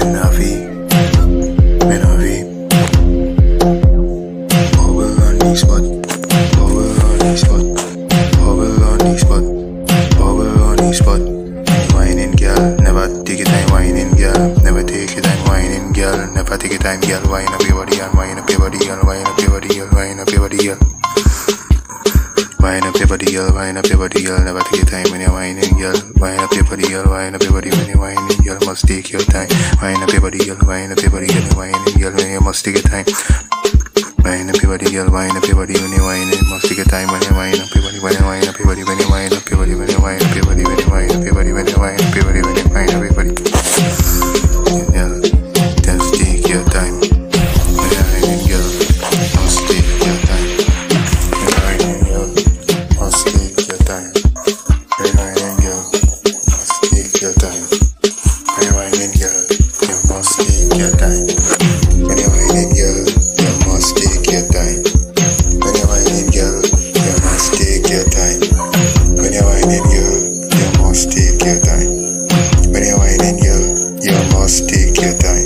Menavi, Menavi. Bubble on the spot, bubble on the spot, bubble on the spot, bubble on the spot. Whining girl, never take your time, whining girl, never take your time, whining girl, never take your time, girl. Wine up your body, and wine up your body, girl, wine up your body, girl, wine up your body, girl. Wine up your body, girl, wine up your body, girl. Never take your time when you're whining, girl. Wine up your body, girl, wine up your body when you're whining, girl. Must take your time. Wine up your body, girl, wine up your body, girl. You're whining, girl, when you must take your time. Wine up your body, girl, wine up your body when you're whining. Must take your time when you wine up your body, when you wine up your body, when you wine up your body, when you wine up your body, when you wine up your body, when you wine up your body, when you wine up your body. Girl, just take your time. When you're whining, girl, must take your time. When you're whining, girl, must take your time. When you're whining, girl, must take your time. When you're whining, girl, you must take your time. When you're whining, girl, you must take your time. When you're whining, girl, you must take your time. When you're whining, girl, you must take your time. When you're whining, girl, you must take your time.